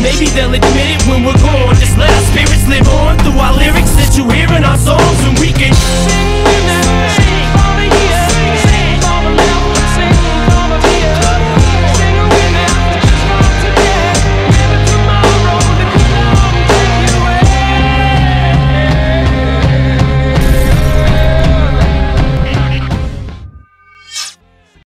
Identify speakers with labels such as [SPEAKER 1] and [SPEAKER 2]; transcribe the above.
[SPEAKER 1] maybe they'll admit it when we're gone. Just let our spirits live on through our lyrics that you hear in our songs, and we can